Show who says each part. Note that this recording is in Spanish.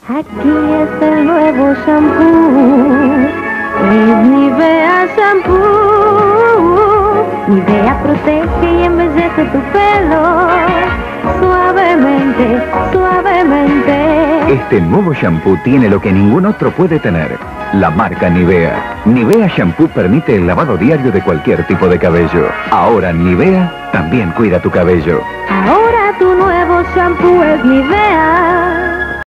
Speaker 1: Aquí está el nuevo shampoo, es Nivea Shampoo. Nivea protege y embellece tu pelo, suavemente, suavemente.
Speaker 2: Este nuevo shampoo tiene lo que ningún otro puede tener, la marca Nivea. Nivea Shampoo permite el lavado diario de cualquier tipo de cabello. Ahora Nivea también cuida tu cabello.
Speaker 1: Ahora tu nuevo shampoo es Nivea.